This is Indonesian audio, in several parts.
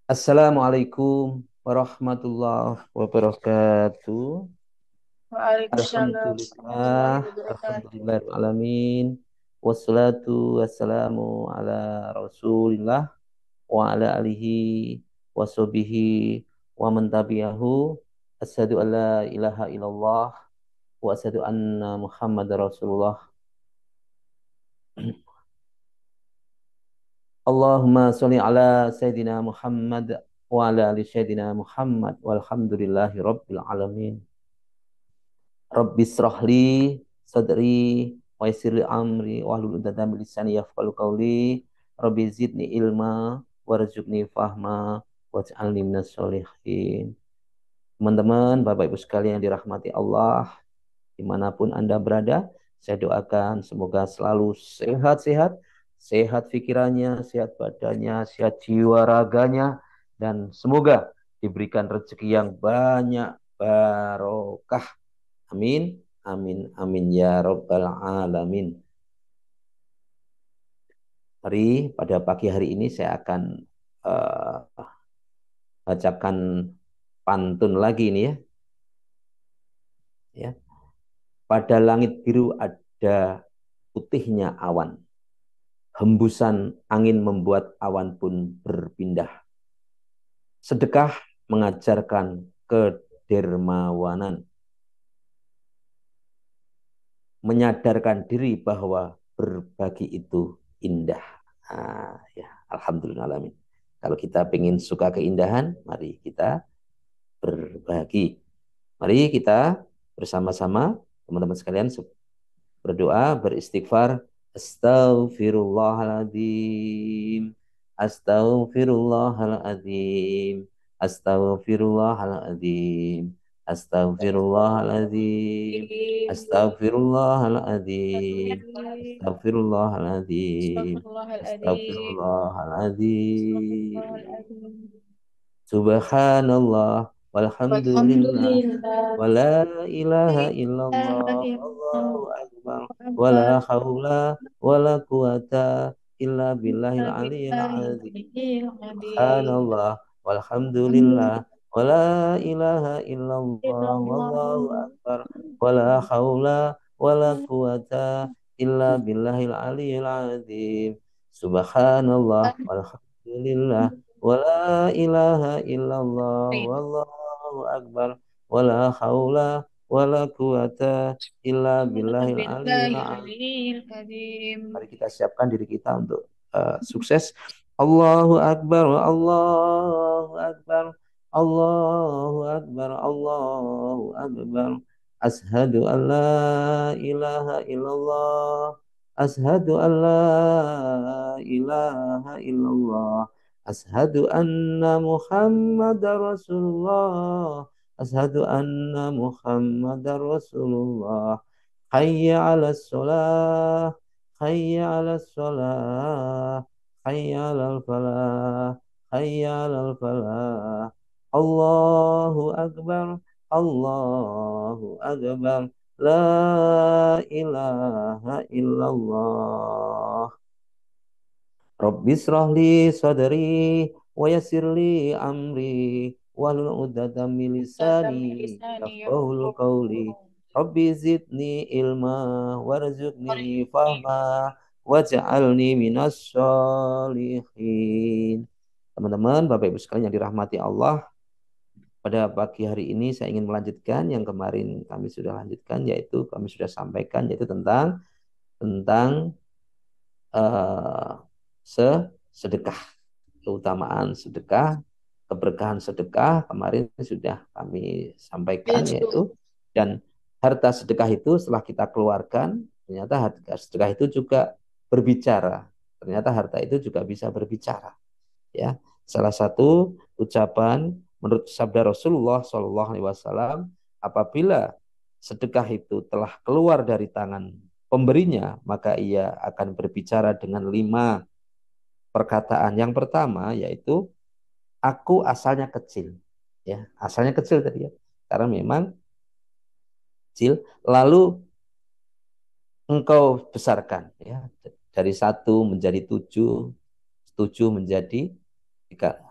Assalamualaikum warahmatullahi wabarakatuh. Waalaikumsalam warahmatullahi Alhamdulillah, wabarakatuh. alhamdulillahirrahmanirrahim. Wassalatu wassalamu ala rasulillah wa ala alihi wa sahbihi wa man tabi'ahu. Asyhadu an la ilaha illallah wa asyhadu anna Muhammadar Rasulullah. Allahumma sholli ala Sayyidina Muhammad wa ala ali Sayyidina Muhammad walhamdulillahi rabbil alamin. Rabbi srahli sadri wa yassirli amri wahlul 'uqdatam min lisani yafqahu qawli. Rabbi zidni ilma warzuqni fahma waj'alni minas sholihin. Teman-teman, Bapak Ibu sekalian yang dirahmati Allah, dimanapun Anda berada, saya doakan semoga selalu sehat-sehat, sehat pikirannya, sehat badannya, sehat jiwa raganya, dan semoga diberikan rezeki yang banyak barokah. Amin, amin, amin ya Rabbal Alamin. Mari pada pagi hari ini saya akan bacakan pantun lagi ini ya. Ya. Pada langit biru ada putihnya awan. Hembusan angin membuat awan pun berpindah. Sedekah mengajarkan kedermawanan. Menyadarkan diri bahwa berbagi itu indah. Ya, alhamdulillah. Kalau kita ingin suka keindahan, mari kita berbagi. Mari kita bersama-sama, teman-teman sekalian, berdoa, beristighfar. Astaghfirullahaladzim. Astaghfirullahaladzim. Astaghfirullahaladzim. Astaghfirullahaladzim. Astaghfirullahaladzim. Astaghfirullahaladzim. Astagfirullahaladzim. Astaghfirullahaladzim. Astagfirullahaladzim. Subhanallah walhamdulillah Walhamdulillah. wala ilaha La ilaha illallah wallahu illallah. akbar wala Akbar. haula wala quwata illa billahil aliyyil azim. Billahil azim. Subhanallah walhamdulillah Alhamdulillah. wala ilaha illallah Illallah. wallahu akbar wala haula wala quwata illa billahil aliyyil azim. Subhanallah walhamdulillah wala ilaha illallah wallahu akbar wala haula wala quwata illa billahil aliyyil Billahil azim. aliyyil azim. Mari kita siapkan diri kita untuk sukses. Allahu Akbar, Allahu Akbar, Allahu Akbar, Allahu Akbar. Ashadu an la ilaha illallah. Ashadu an la ilaha illallah. Ashadu anna Muhammad Rasulullah. Ashadu anna Muhammad Rasulullah. Hayya ala sholah. Hayya 'alas shalah, hayya 'alal falah, hayya 'alal falah. Allahu akbar, Allahu akbar. La ilaha illallah. Rabbis rahli sadri wa yassirli amri wahlul 'uqdatam min Datam lisani lisani yafqahul yafqahu qawli. qawli. Rabbi zidni ilma warzuqni Warzuqni. fahma waj'alni minas sholihin. Teman-teman, Bapak Ibu sekalian yang dirahmati Allah, pada pagi hari ini saya ingin melanjutkan yang kemarin kami sudah lanjutkan, yaitu kami sudah sampaikan, yaitu tentang eh, sedekah, keutamaan sedekah, keberkahan sedekah kemarin sudah kami sampaikan, Yes, Bu. yaitu dan harta sedekah itu setelah kita keluarkan ternyata harta sedekah itu juga berbicara, ternyata harta itu juga bisa berbicara, ya. Salah satu ucapan menurut sabda Rasulullah Shallallahu Alaihi Wasallam, apabila sedekah itu telah keluar dari tangan pemberinya, maka ia akan berbicara dengan 5 perkataan. Yang pertama yaitu aku asalnya kecil, ya, asalnya kecil tadi ya, karena memang kecil, lalu engkau besarkan, ya, dari 1 menjadi 7, 7 menjadi 3,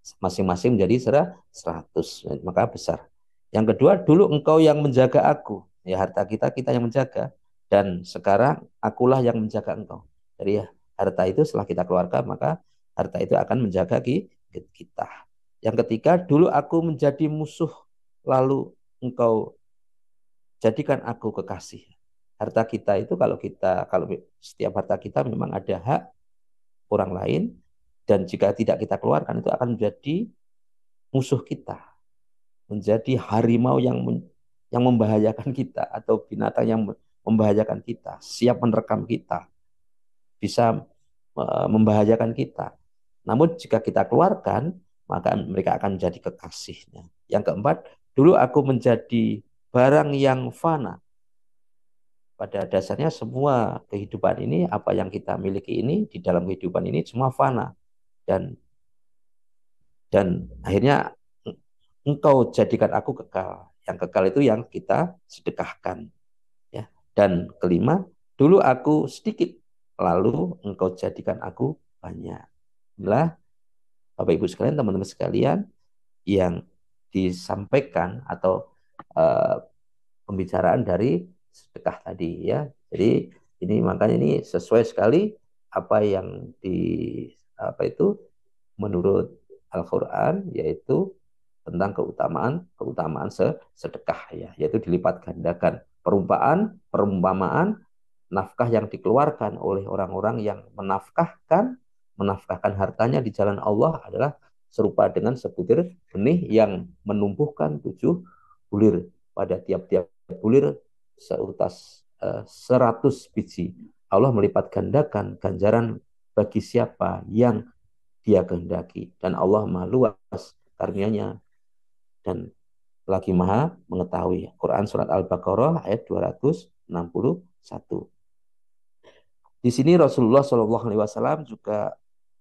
masing-masing menjadi 100, maka besar. Yang kedua, dulu engkau yang menjaga aku, ya harta kita yang menjaga, dan sekarang akulah yang menjaga engkau. Jadi ya, harta itu setelah kita keluarkan, maka harta itu akan menjaga kita. Yang ketiga, dulu aku menjadi musuh, lalu engkau jadikan aku kekasih. Harta kita itu kalau setiap harta kita memang ada hak orang lain, dan jika tidak kita keluarkan itu akan menjadi musuh kita, menjadi harimau yang membahayakan kita, atau binatang yang membahayakan kita, siap menerkam kita, bisa membahayakan kita. Namun jika kita keluarkan, maka mereka akan menjadi kekasihnya. Yang keempat, dulu aku menjadi barang yang fana. Pada dasarnya semua kehidupan ini, apa yang kita miliki ini, di dalam kehidupan ini semua fana. Dan akhirnya engkau jadikan aku kekal. Yang kekal itu yang kita sedekahkan. Ya. Dan kelima, dulu aku sedikit, lalu engkau jadikan aku banyak. Inilah Bapak Ibu sekalian, teman-teman sekalian, yang disampaikan atau pembicaraan dari sedekah tadi ya. Jadi makanya ini sesuai sekali apa yang menurut Al-Qur'an, yaitu tentang keutamaan sedekah ya, yaitu dilipat gandakan. Perumpamaan nafkah yang dikeluarkan oleh orang-orang yang menafkahkan hartanya di jalan Allah adalah serupa dengan sebutir benih yang menumbuhkan 7 bulir. Pada tiap-tiap bulir seutas 100 biji. Allah melipat gandakan ganjaran bagi siapa yang dia kehendaki, dan Allah Maha luas karunia-Nya dan lagi Maha mengetahui. Quran surat Al-Baqarah ayat 261. Di sini Rasulullah SAW juga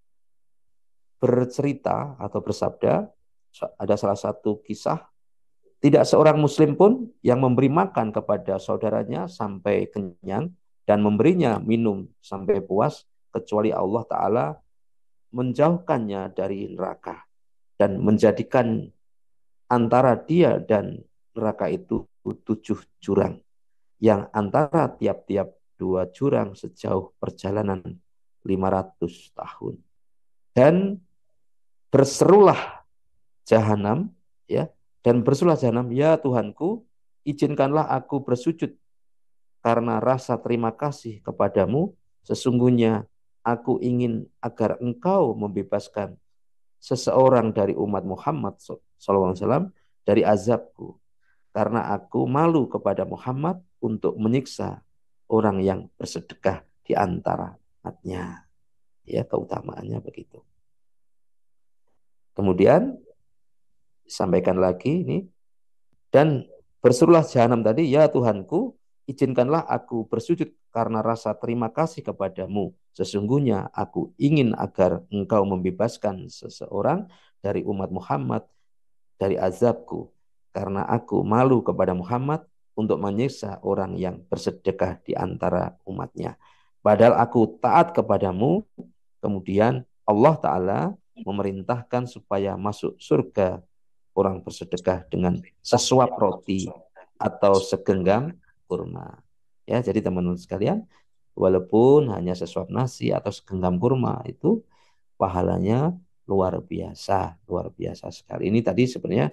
bercerita atau bersabda, ada salah satu kisah, tidak seorang muslim pun yang memberi makan kepada saudaranya sampai kenyang dan memberinya minum sampai puas, kecuali Allah Ta'ala menjauhkannya dari neraka dan menjadikan antara dia dan neraka itu 7 jurang, yang antara tiap-tiap 2 jurang sejauh perjalanan 500 tahun. Dan berserulah jahanam, ya, dan berserulah jahanam, ya Tuhanku, izinkanlah aku bersujud karena rasa terima kasih kepadamu. Sesungguhnya aku ingin agar engkau membebaskan seseorang dari umat Muhammad SAW dari azabku, karena aku malu kepada Muhammad untuk menyiksa orang yang bersedekah di antara umatnya. Ya, keutamaannya begitu. Kemudian disampaikan lagi ini, dan berserulah jahanam tadi, ya Tuhanku, izinkanlah aku bersujud karena rasa terima kasih kepadamu. Sesungguhnya aku ingin agar engkau membebaskan seseorang dari umat Muhammad dari azabku, karena aku malu kepada Muhammad untuk menyiksa orang yang bersedekah di antara umatnya. Padahal aku taat kepadamu. Kemudian Allah Ta'ala memerintahkan supaya masuk surga orang bersedekah dengan sesuap roti atau segenggam kurma. Ya, jadi teman-teman sekalian, walaupun hanya sesuap nasi atau segenggam kurma, itu pahalanya luar biasa sekali. Ini tadi sebenarnya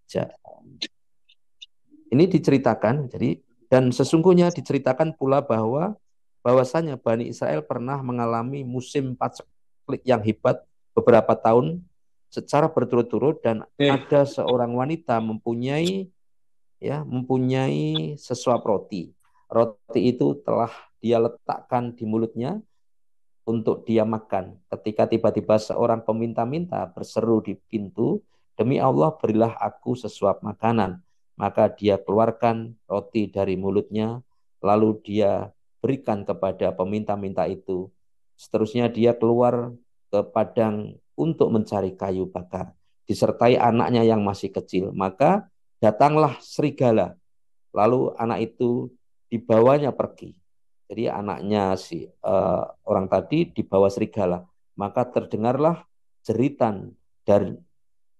ini diceritakan, jadi, dan sesungguhnya diceritakan pula bahwasanya Bani Israel pernah mengalami musim paceklik yang hebat beberapa tahun secara berturut-turut, dan ada seorang wanita mempunyai sesuap roti. Roti itu telah dia letakkan di mulutnya untuk dia makan. Ketika tiba-tiba seorang peminta-minta berseru di pintu, demi Allah berilah aku sesuap makanan. Maka dia keluarkan roti dari mulutnya, lalu dia berikan kepada peminta-minta itu. Seterusnya dia keluar ke padang untuk mencari kayu bakar, disertai anaknya yang masih kecil. Maka datanglah serigala, lalu anak itu dibawanya pergi. Jadi anaknya orang tadi dibawa serigala. Maka terdengarlah jeritan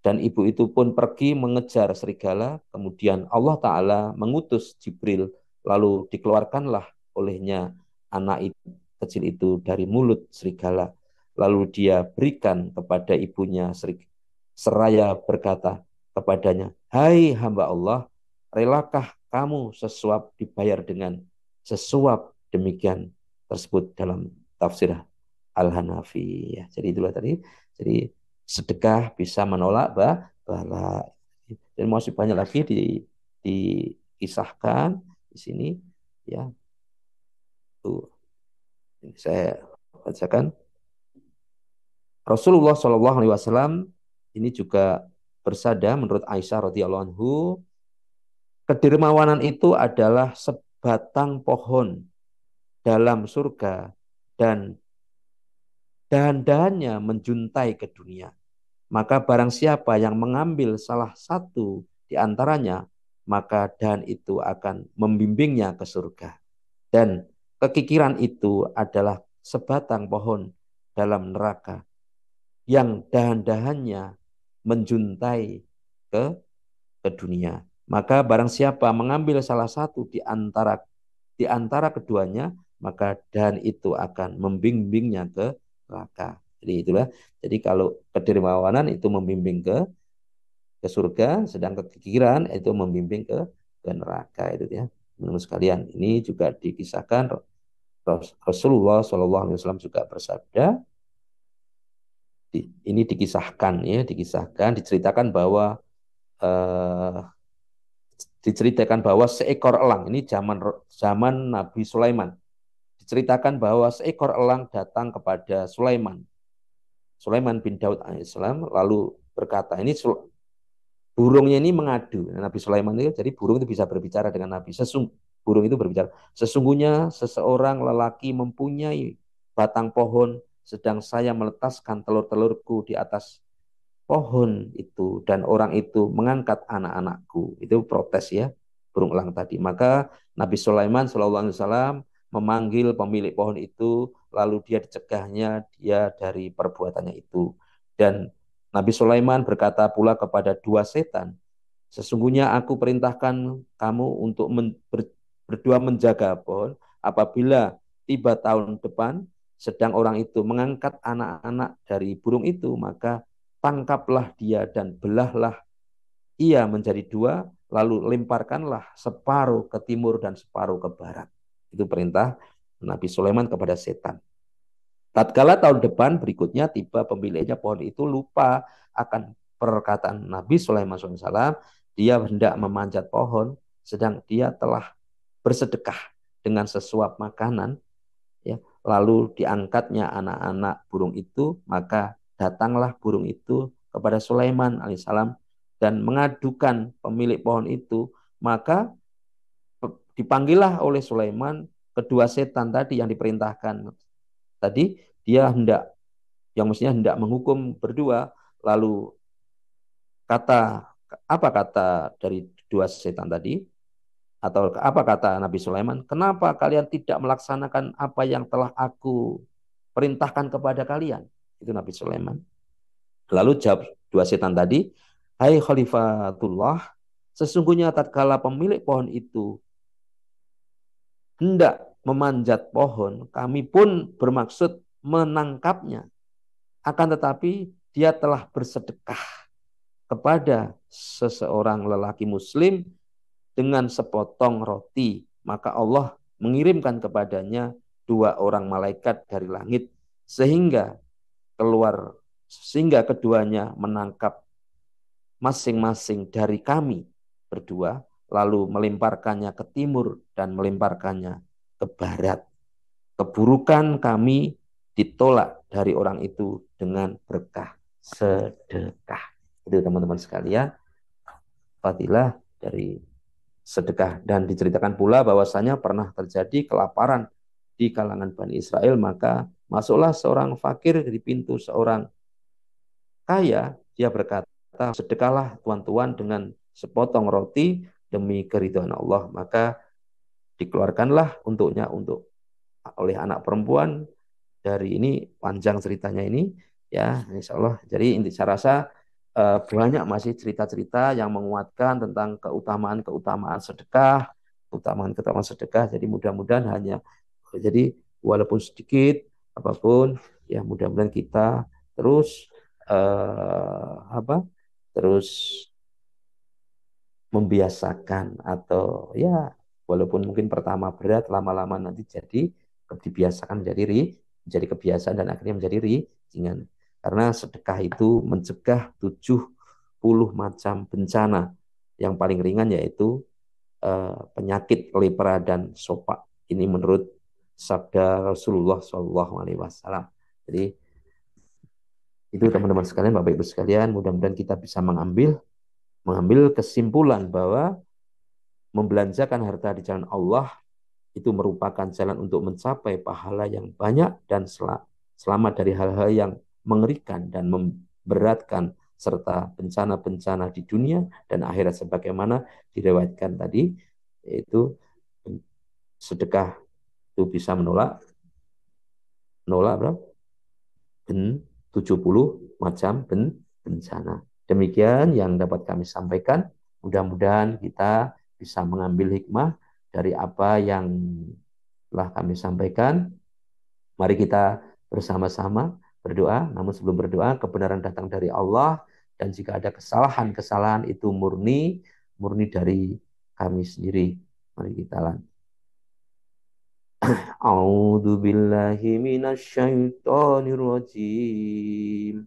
Dan ibu itu pun pergi mengejar serigala. Kemudian Allah Ta'ala mengutus Jibril. Lalu dikeluarkanlah olehnya anak kecil itu dari mulut serigala. Lalu dia berikan kepada ibunya seraya berkata kepadanya, "Hai hamba Allah, relakah kamu sesuap dibayar dengan sesuap?" Demikian tersebut dalam tafsir Al-Hanafi. Ya, jadi itulah tadi. Jadi sedekah bisa menolak bala. Dan masih banyak lagi dikisahkan di sini. Ya, tuh saya bacakan. Rasulullah Shallallahu Alaihi Wasallam ini juga bersabda menurut Aisyah radhiyallahu anhu, kedermawanan itu adalah sebatang pohon dalam surga dan dahan-dahannya menjuntai ke dunia. Maka barang siapa yang mengambil salah satu di antaranya, maka dahan itu akan membimbingnya ke surga. Dan kekikiran itu adalah sebatang pohon dalam neraka yang dahan-dahannya menjuntai ke dunia. Maka barang siapa mengambil salah satu di antara keduanya, maka dahan itu akan membimbingnya ke neraka. Jadi itulah. Jadi kalau kedermawanan itu membimbing ke surga, sedang kekikiran itu membimbing ke neraka itu ya. Teman-teman sekalian, ini juga dikisahkan Rasulullah Shallallahu Alaihi Wasallam juga bersabda, ini dikisahkan ya, diceritakan bahwa eh, seekor elang ini zaman Nabi Sulaiman. Diceritakan bahwa seekor elang datang kepada Sulaiman bin Daud alaihissalam lalu berkata, ini burungnya ini mengadu. Nabi Sulaiman itu, jadi burung itu bisa berbicara dengan Nabi. Burung itu berbicara. Sesungguhnya seseorang lelaki mempunyai batang pohon, sedang saya meletaskan telur-telurku di atas pohon itu, dan orang itu mengangkat anak-anakku. Itu protes ya, burung elang tadi. Maka Nabi Sulaiman SAW memanggil pemilik pohon itu, lalu dia dicegahnya dia dari perbuatannya itu. Dan Nabi Sulaiman berkata pula kepada dua setan, sesungguhnya aku perintahkan kamu untuk berdua menjaga pohon. Apabila tiba tahun depan, sedang orang itu mengangkat anak-anak dari burung itu, maka tangkaplah dia dan belahlah ia menjadi dua, lalu lemparkanlah separuh ke timur dan separuh ke barat. Itu perintah Nabi Sulaiman kepada setan. Tatkala tahun depan berikutnya tiba, pemiliknya pohon itu lupa akan perkataan Nabi Sulaiman SAW. Dia hendak memanjat pohon, sedang dia telah bersedekah dengan sesuap makanan, ya, lalu diangkatnya anak-anak burung itu, maka datanglah burung itu kepada Sulaiman alaihissalam dan mengadukan pemilik pohon itu. Maka dipanggillah oleh Sulaiman kedua setan tadi yang diperintahkan tadi. Dia yang mestinya hendak menghukum berdua, lalu apa kata dari dua setan tadi, atau apa kata Nabi Sulaiman, kenapa kalian tidak melaksanakan apa yang telah aku perintahkan kepada kalian? Itu Nabi Sulaiman. Lalu jawab dua setan tadi, hai Khalifatullah, sesungguhnya tatkala pemilik pohon itu hendak memanjat pohon, kami pun bermaksud menangkapnya. Akan tetapi dia telah bersedekah kepada seseorang lelaki muslim dengan sepotong roti, maka Allah mengirimkan kepadanya dua orang malaikat dari langit sehingga keduanya menangkap masing-masing dari kami berdua, lalu melemparkannya ke timur dan melemparkannya ke barat. Keburukan kami ditolak dari orang itu dengan berkah sedekah. Itu teman-teman sekalian, fadilah dari sedekah. Dan diceritakan pula bahwasanya pernah terjadi kelaparan di kalangan Bani Israel, maka masuklah seorang fakir di pintu seorang kaya. Dia berkata, sedekahlah tuan-tuan dengan sepotong roti demi keridhaan Allah. Maka dikeluarkanlah untuknya oleh anak perempuan. Dari ini panjang ceritanya ini ya, insya Allah. Jadi saya rasa banyak masih cerita-cerita yang menguatkan tentang keutamaan-keutamaan sedekah, keutamaan-keutamaan sedekah. Jadi mudah-mudahan hanya jadi walaupun sedikit apapun ya mudah-mudahan kita terus apa terus membiasakan atau ya walaupun mungkin pertama berat lama-lama nanti dibiasakan menjadi kebiasaan dan akhirnya menjadi ringan karena sedekah itu mencegah 70 macam bencana yang paling ringan yaitu penyakit lepra dan sopak ini menurut sabda Rasulullah Shallallahu Alaihi Wasallam. Jadi itu teman-teman sekalian, Bapak Ibu sekalian, mudah-mudahan kita bisa mengambil kesimpulan bahwa membelanjakan harta di jalan Allah itu merupakan jalan untuk mencapai pahala yang banyak dan selamat dari hal-hal yang mengerikan dan memberatkan serta bencana-bencana di dunia dan akhirat sebagaimana diriwayatkan tadi yaitu sedekah itu bisa menolak berapa? 70 macam bencana. Demikian yang dapat kami sampaikan. Mudah-mudahan kita bisa mengambil hikmah dari apa yang telah kami sampaikan. Mari kita bersama-sama berdoa. Namun sebelum berdoa, kebenaran datang dari Allah. Dan jika ada kesalahan-kesalahan itu murni dari kami sendiri. Mari kita lanjut. A'udzu billahi minasyaitonir rajim.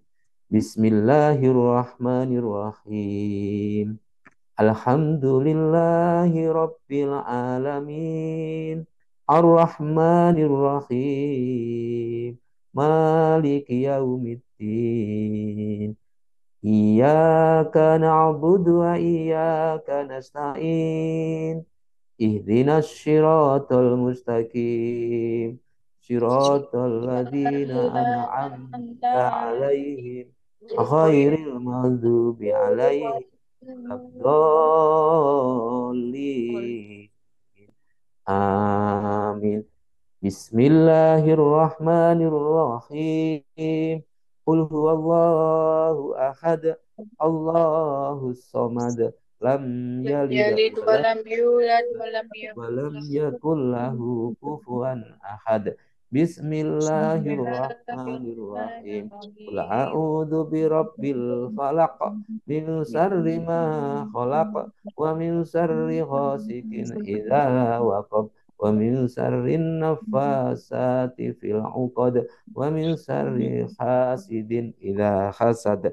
Bismillahirrahmanirrahim. Alhamdulillahi rabbil alamin. Ar-Rahmanir Rahim. Maliki yaumiddin. Iyyaka na'budu wa iyyaka nasta'in. Ihdinas syiratal mustaqim. Syiratal ladzina an'amta 'alaihim ghairil maghdubi 'alaihim waladdallin. Amin. Bismillahirrahmanirrahim. Qul huwallahu ahad. Allahus samad. Lam yalid يلد wa lam ولم يولد ولم يكن walam له yakul lahu kufuwan ahad. بسم الله الرحمن Bismillahirrahmanirrahim. Qul الرحيم a'udzu birabbil falaq min syarri ma khalaq wa min syarri ghasikin idza waqab wa min syarri naffasati fil 'uqad wa min syarri hasidin idza hasad.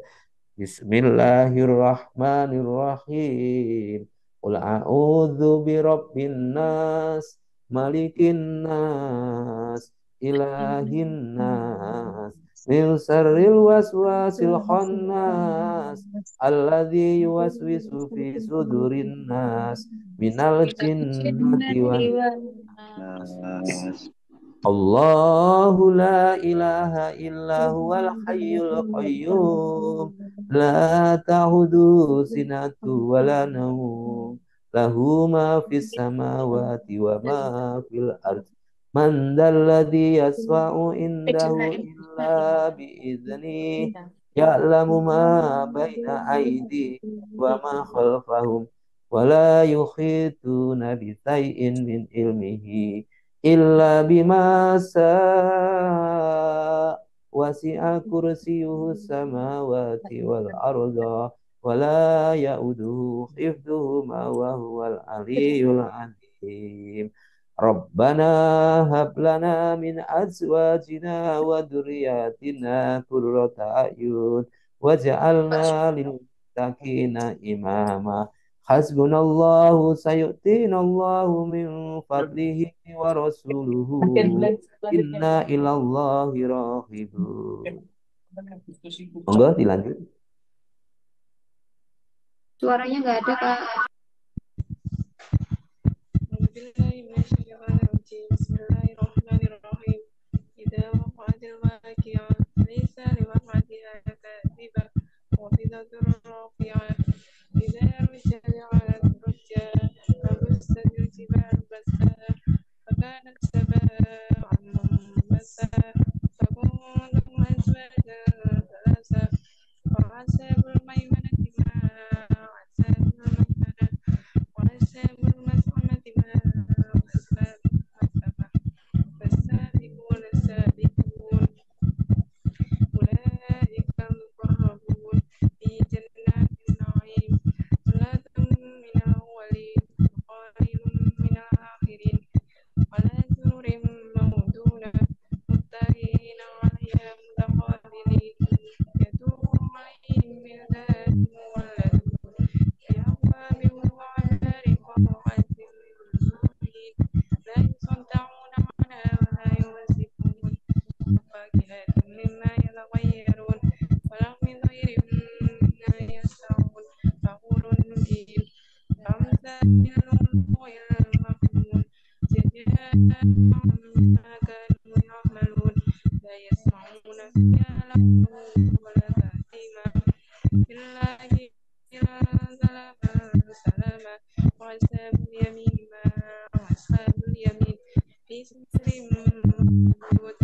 Bismillahirrahmanirrahim. Qul a'udzu birabbin nas, malikin nas, ilahin nas, min syarril waswasil khannas, alladzi yuwaswisu fi sudurin nas, minal من jinnati الجنة wan nas. والناس Allahu la ilaha illa huwal hayyul qayyum la ta'udu sinatu wa la nawm lahu ma fis samawati wa ma fil ard man dalladhi yasfa'u indahu illa bi'idznih ya'lamu ma baina aydihim wa ma khalfahum wa la yuhituna bi shay'in min ilmihi illa bima wasi'a kursiyuhu samawati wal arda wala ya'uduhu hifdhuhuma wa huwal aliyyul azim. Rabbana hab lana min azwajina wa dhurriyyatina qurrata a'yun waj'alna lil muttaqina imama. Hasbunallahu sayu'tinallahu min fadlihi wa rasuluhu inna ilallahi rahibun. Monggo dilanjut. Suaranya nggak ada, Kak. Bismillahirrahmanirrahim. Idza waqa'atil waqi'ah laysa liwaqa'atiha kadhibah wa idzatur rafi'ah idza rujat 'alat rujja fabussatil jibal bassa fakanat sab'an mumbassa fakuntum azwajan thalatha wa hasabul عما كانوا يعملون لا يسمعون فيها لغوا ولا تأثيما إلا قيلا سلاما وأصحاب اليمين ما أصحاب اليمين في سدر ممدود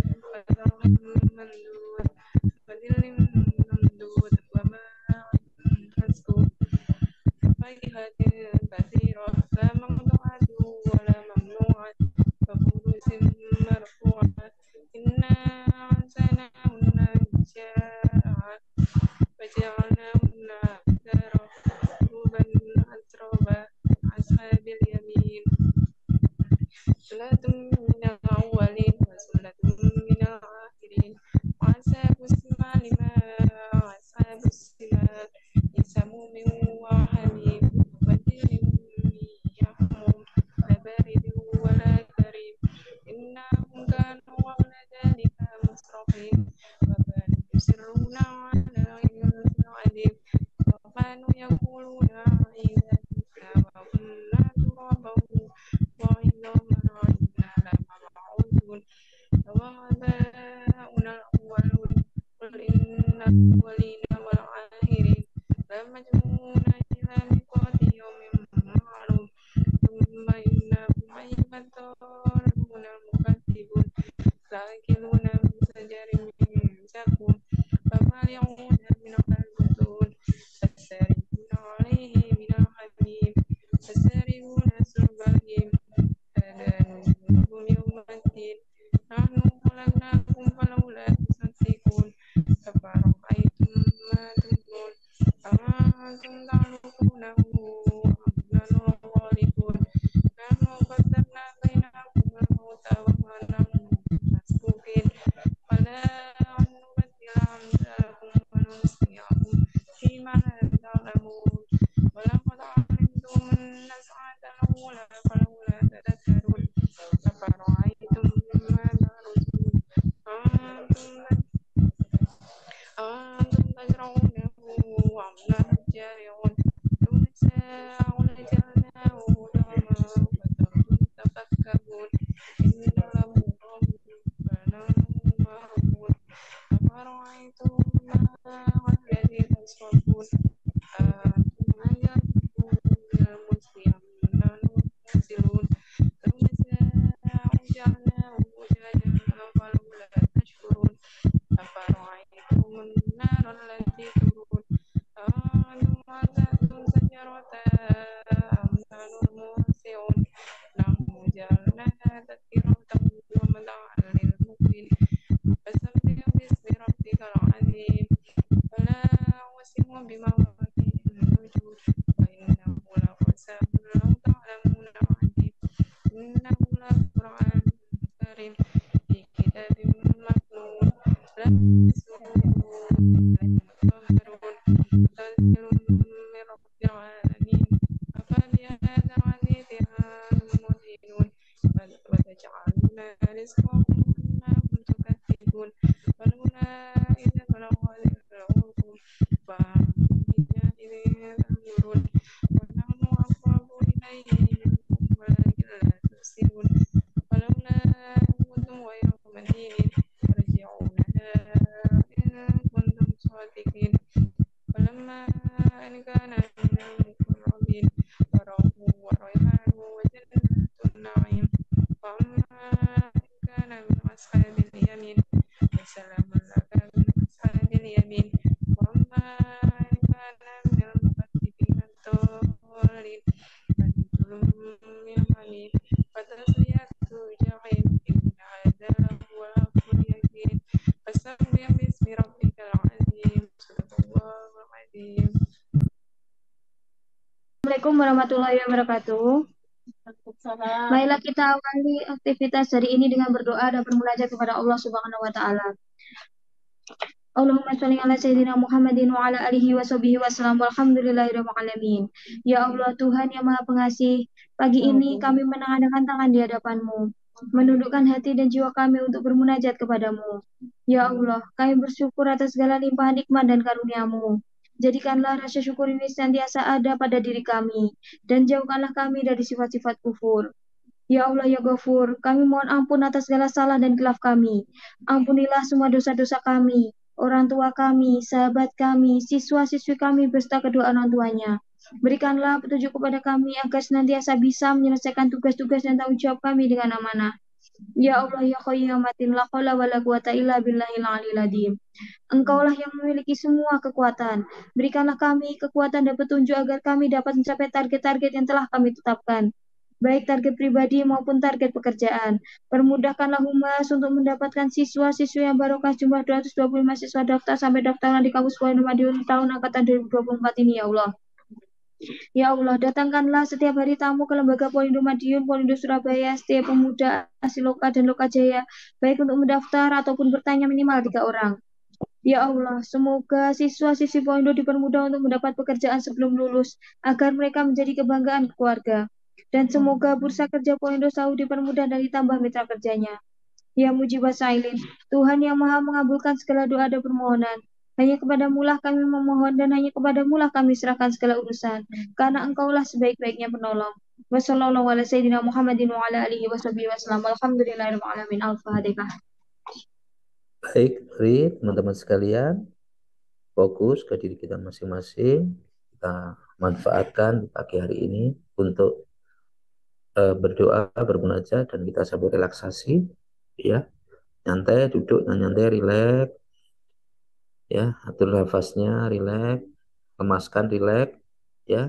وظل ممدود وماء مسكوب وفاكهة كثيرة لا مقطوعة ولا ممنوعة وكنوز مرفوعة إنا أنشأناهن إنشاء فجعلناهن أبكارا عربا أترابا أصحاب اليمين ثلة من الأولين وثلة من الآخرين وأصحاب الشمال ما أصحاب الشمال في سموم وحميم وظل من يحموم لا بارد ولا كريم إنهم كانوا قبل ذلك مسرفين وكانوا يصرون على العظيم وكانوا يقولون إذا متنا وكنا ترابا وعظاما إنا لمبعوثون وآباؤنا الأولون قل إن الأولين والآخرين لمجموعون إلى ميقات يوم معلوم ثم إنكم أيها الضالون المكذبون لآكلون من شجر من زقوم فمالئون منها البطون فشاربون عليه من الحميم فشاربون شرب الهيم هذا نزلهم يوم الدين نحن خلقناكم فلولا تصدقون أفرأيتم ما تمنون أأنتم تخلقونه أم نحن الخالقون نحن قدرنا بينكم الموت وما نحن مسبوقين ولا أن نبدل أمثالكم ونسقيكم فيما لا تعلمون ولقد علمتم النزعة الأولى فلولا تذكرون أفرأيتم ما تحرثون أأنتم تزرعونه أم نحن الزارعون لو نشاء لجعلناه حطاما فظلتم تفكهون إنه لغرور فنحن محرومون أفرأيتم الماء الذي تشربون أأنتم أنزلتموه من المزن أم نحن المنزلون لو نشاء جعلناه أجاجا فلولا تشكرون أفرأيتم النار التي تورون أأنتم أنزلتم شجرتها أم نحن الموسعون نحن جعلناها تذكرة ومتاعا للمقوين فسبح باسم ربك العظيم فلا أقسم بمواقع النجوم وإنه لقسم لو تعلمون عظيم إنه لقرآن كريم في كتاب مكنون لا يمسه إلا المطهرون تنزيل من رب العالمين أفبهذا الحديث أنتم مدهنون وتجعلون رزقكم أنكم تكذبون ولولا إذ بلغت الحلقوم فأنتم حينئذ تنظرون ونحن أقرب إليه منكم ولكن لا تبصرون ولولا أن كنتم غير مدينين ترجعونها إن كنتم صادقين فلما أن كان من المقربين فروح وريحان وجنة النعيم وأما إن كان من أصحاب اليمين فسلام لك من أصحاب اليمين وأما إن كان من المكذبين الضالين فنزل من حميم وتصلية جحيم إن هذا لهو حق اليقين فسبح باسم ربك العظيم صدق الله العظيم. Assalamualaikum warahmatullahi wabarakatuh. Baiklah, kita awali aktivitas hari ini dengan berdoa dan bermunajat kepada Allah Subhanahu wa taala. Allahumma sholli ala sayyidina Muhammadin wa ala alihi wa sahbihi wasallam walhamdulillahirabbil alamin. Ya Allah, Tuhan yang Maha Pengasih, pagi ini kami menangadakan tangan di hadapan-Mu, menundukkan hati dan jiwa kami untuk bermunajat kepadamu. Ya Allah, kami bersyukur atas segala limpahan nikmat dan karunia-Mu. Jadikanlah rasa syukur ini senantiasa ada pada diri kami, dan jauhkanlah kami dari sifat-sifat kufur. Ya Allah ya Ghafur, kami mohon ampun atas segala salah dan khilaf kami. Ampunilah semua dosa-dosa kami, orang tua kami, sahabat kami, siswa-siswi kami beserta kedua orang tuanya. Berikanlah petunjuk kepada kami agar senantiasa bisa menyelesaikan tugas-tugas dan tanggung jawab kami dengan amanah. Ya Allah ya Qayyumatin la haula wala quwata illa billahil aliyil azim. Engkaulah yang memiliki semua kekuatan. Berikanlah kami kekuatan dan petunjuk agar kami dapat mencapai target-target yang telah kami tetapkan, baik target pribadi maupun target pekerjaan. Permudahkanlah Humas untuk mendapatkan siswa-siswa yang barokah jumlah 225 siswa daftar sampai daftaran di kampus Pondok Madiun tahun angkatan 2024 ini ya Allah. Ya Allah, datangkanlah setiap hari tamu ke Lembaga Polindo Madiun, Polindo Surabaya, setiap pemuda, Asiloka, dan Lokajaya, baik untuk mendaftar ataupun bertanya minimal 3 orang. Ya Allah, semoga siswa-siswi Polindo dipermudah untuk mendapat pekerjaan sebelum lulus, agar mereka menjadi kebanggaan keluarga. Dan semoga bursa kerja Polindo selalu dipermudah dan ditambah mitra kerjanya. Ya Mujibah Sailin, Tuhan yang maha mengabulkan segala doa dan permohonan. Hanya kepadamu lah kami memohon dan hanya kepadamu lah kami serahkan segala urusan. Karena engkaulah sebaik-baiknya penolong. Wassalamualaikum warahmatullahi wabarakatuh. Alhamdulillahirrahmanirrahim. Al-Fatihah. Baik, mari teman-teman sekalian fokus ke diri kita masing-masing. Kita manfaatkan pagi hari ini untuk berdoa, bermunajat, dan kita sambil relaksasi, ya, nyantai, duduk, nyantai, rileks, ya, atur nafasnya, rileks, lemaskan, rileks, ya,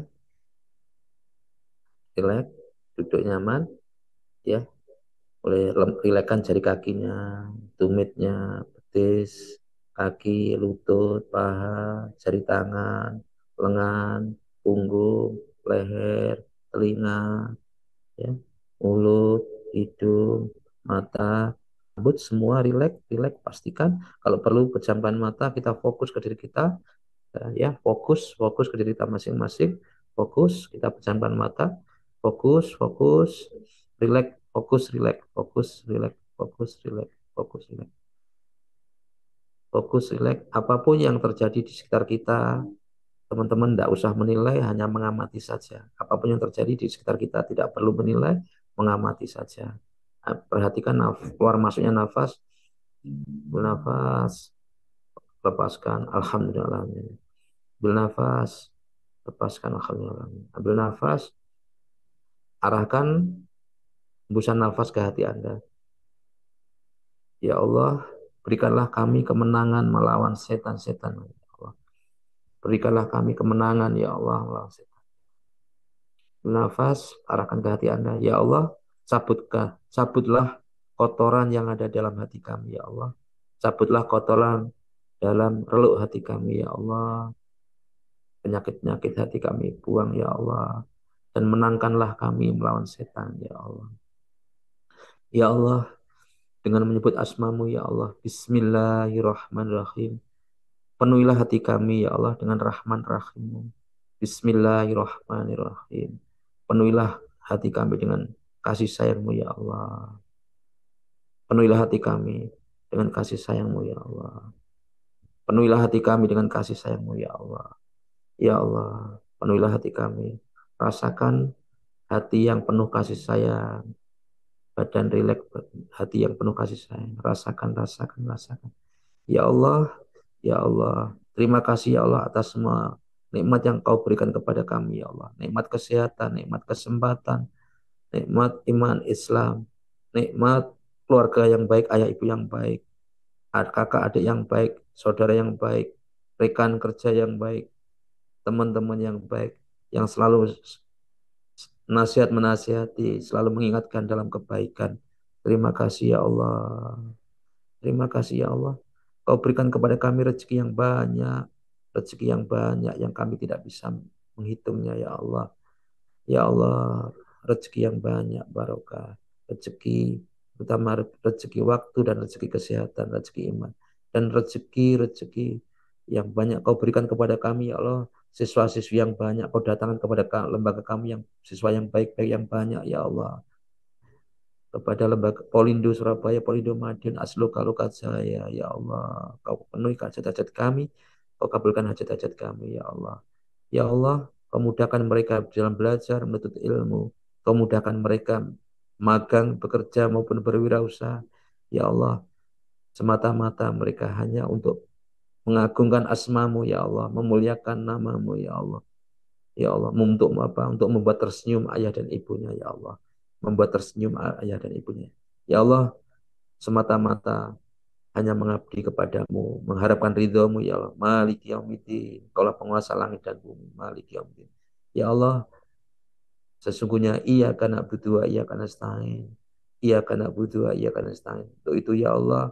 rileks, duduk nyaman, ya, boleh rilekskan jari kakinya, tumitnya, betis, kaki, lutut, paha, jari tangan, lengan, punggung, leher, telinga, ya, mulut, hidung, mata, rambut, semua rileks, rileks. Pastikan kalau perlu pejamkan mata, kita fokus ke diri kita, ya, fokus ke diri kita masing-masing, fokus, kita pejamkan mata, fokus, rileks, fokus, rileks. Apapun yang terjadi di sekitar kita, teman-teman tidak usah menilai, hanya mengamati saja. Apapun yang terjadi di sekitar kita tidak perlu menilai, mengamati saja. Perhatikan keluar masuknya nafas, bernafas, lepaskan, alhamdulillah. Ambil nafas, lepaskan, alhamdulillah. Ambil nafas, arahkan hembusan nafas ke hati Anda. Ya Allah, berikanlah kami kemenangan melawan setan-setan. Ya Allah. Berikanlah kami kemenangan, ya Allah, melawan setan. Nafas, arahkan ke hati Anda. Ya Allah, cabutlah kotoran yang ada dalam hati kami, ya Allah. Cabutlah kotoran dalam reluk hati kami, ya Allah. Penyakit-penyakit hati kami buang, ya Allah. Dan menangkanlah kami melawan setan, ya Allah. Ya Allah, dengan menyebut asmamu, ya Allah. Bismillahirrahmanirrahim. Penuhilah hati kami, ya Allah, dengan rahman rahimmu. Bismillahirrahmanirrahim. Penuhilah hati kami dengan kasih sayangmu, ya Allah. Penuhilah hati kami dengan kasih sayangmu, ya Allah. Penuhilah hati kami dengan kasih sayangmu, ya Allah. Ya Allah, penuhilah hati kami. Rasakan hati yang penuh kasih sayang. Badan rileks, hati yang penuh kasih sayang. Rasakan. Ya Allah, ya Allah. Terima kasih ya Allah atas semua nikmat yang kau berikan kepada kami ya Allah. Nikmat kesehatan, nikmat kesempatan, nikmat iman Islam, nikmat keluarga yang baik, ayah ibu yang baik, kakak adik yang baik, saudara yang baik, rekan kerja yang baik, teman-teman yang baik, yang selalu nasihat menasihati, selalu mengingatkan dalam kebaikan. Terima kasih ya Allah. Terima kasih ya Allah. Kau berikan kepada kami rezeki yang banyak yang kami tidak bisa menghitungnya ya Allah. Ya Allah, rezeki yang banyak, barokah, rezeki, terutama rezeki waktu dan rezeki kesehatan, rezeki iman, dan rezeki yang banyak kau berikan kepada kami ya Allah. Siswa-siswi yang banyak kau datangkan kepada lembaga kami, yang siswa yang baik-baik yang banyak ya Allah. Kepada lembaga Polindo Surabaya, Polindo Madiun, Asloka, Lokajaya, ya Allah, kau penuhi hajat-hajat kami, kau kabulkan hajat-hajat kami ya Allah. Ya Allah, kau mudahkan mereka dalam belajar, menuntut ilmu, kau mudahkan mereka magang, bekerja maupun berwirausaha. Ya Allah, semata-mata mereka hanya untuk mengagungkan asmamu ya Allah, memuliakan namamu ya Allah. Ya Allah, untuk apa? Untuk membuat tersenyum ayah dan ibunya ya Allah. Membuat tersenyum ayah dan ibunya. Ya Allah, semata-mata hanya mengabdi kepadamu, mengharapkan ridhomu ya Allah. Maliki yaumiddin, kaulah penguasa langit dan bumi. Maliki yaumiddin. Ya Allah, sesungguhnya iya karena butuh, iya karena nasta'in. Iya karena butuh, iya karena nasta'in. Untuk itu ya Allah,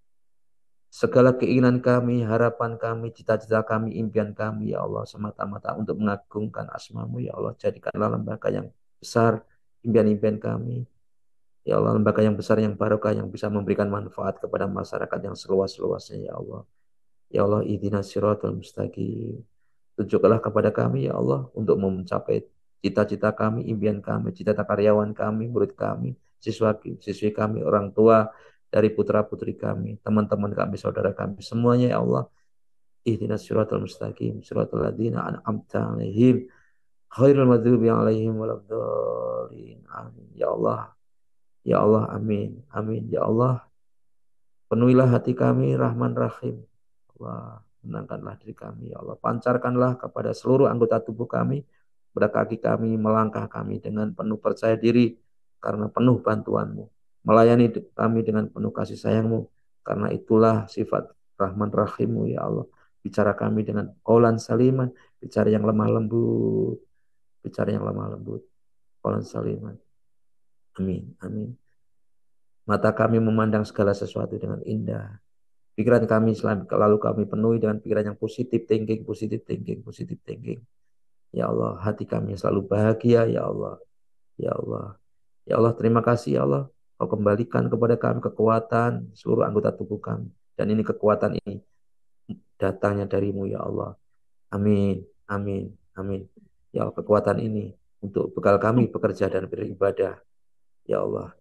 segala keinginan kami, harapan kami, cita-cita kami, impian kami, ya Allah, semata-mata untuk mengagungkan asmamu, ya Allah. Jadikanlah lembaga yang besar, impian-impian kami. Ya Allah, lembaga yang besar, yang barokah, yang bisa memberikan manfaat kepada masyarakat yang seluas-luasnya, ya Allah. Ya Allah, ihdinas siratal mustaqim. Tunjukkanlah kepada kami, ya Allah, untuk mencapai cita-cita kami, impian kami, cita-cita karyawan kami, murid kami, siswi kami, orang tua, dari putra-putri kami, teman-teman kami, saudara kami, semuanya, ya Allah. Ihdinas siratal mustaqim, siratal ladzina an'amta 'alaihim, khairul maghdubi 'alaihim waladdallin. Amin. Ya Allah, ya Allah, amin. Amin. Ya Allah, penuhilah hati kami, Rahman Rahim. Allah, menangkanlah diri kami, ya Allah. Pancarkanlah kepada seluruh anggota tubuh kami, pada kaki kami, melangkah kami dengan penuh percaya diri, karena penuh bantuanmu. Melayani kami dengan penuh kasih sayangmu, karena itulah sifat Rahman Rahimmu, ya Allah. Bicara kami dengan qaulan saliman, bicara yang lemah lembut, bicara yang lemah lembut, qaulan saliman. Amin, amin. Mata kami memandang segala sesuatu dengan indah. Pikiran kami lalu kami penuhi dengan pikiran yang positif thinking, positif thinking, positif thinking. Ya Allah, hati kami selalu bahagia, ya Allah. Ya Allah. Ya Allah, terima kasih ya Allah. Kau kembalikan kepada kami kekuatan seluruh anggota tubuh kami. Dan ini kekuatan ini datangnya darimu ya Allah. Amin, amin, amin. Ya Allah, kekuatan ini untuk bekal kami bekerja dan beribadah. Ya Allah.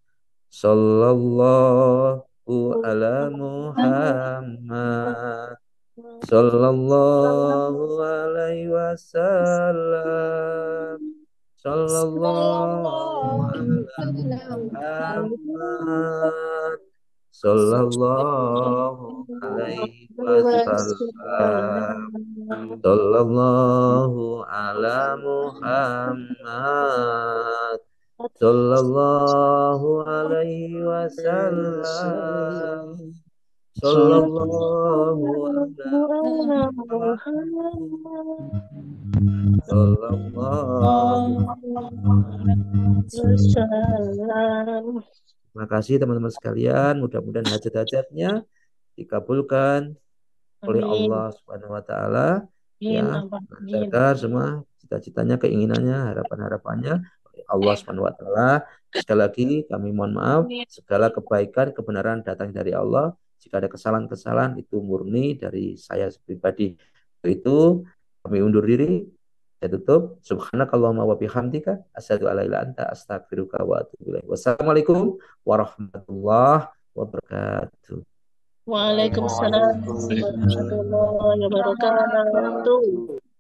Sallallahu ala Muhammad. Sallallahu alaihi wasallam. Sallallahu ala Muhammad. Sallallahu alaihi wasallam. Sallallahu ala Muhammad. Sallallahu alaihi wasallam. Sallallahu ala Muhammad. Sallallahu. Terima kasih teman-teman sekalian. Mudah-mudahan hajat-hajatnya dikabulkan oleh Allah Subhanahu wa taala, ya, lancarkan semua cita-citanya, keinginannya, harapan-harapannya oleh Allah Subhanahu wa taala. Sekali lagi kami mohon maaf, segala kebaikan, kebenaran datang dari Allah. Jika ada kesalahan-kesalahan itu murni dari saya pribadi. Itu kami undur diri. Saya tutup. Subhanakallahumma wa bihamdika asyhadu an la ilaha illa anta astaghfiruka wa atubu ilaik. Wassalamualaikum warahmatullahi wabarakatuh. Waalaikumsalam warahmatullahi wabarakatuh.